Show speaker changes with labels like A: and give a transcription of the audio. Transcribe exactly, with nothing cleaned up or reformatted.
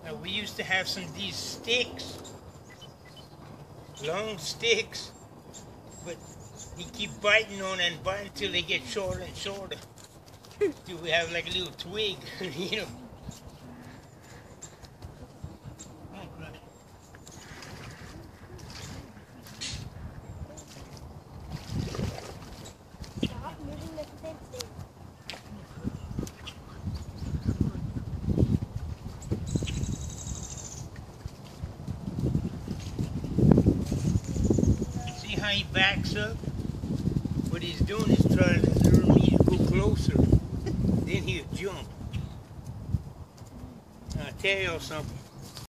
A: Now, we used to have some of these sticks, long sticks, but he keep biting on and biting until they get shorter and shorter. Till we have like a little twig, you know. See how he backs up? What he's doing is trying to lure me to go closer. Then he'll jump. I'll tell you something.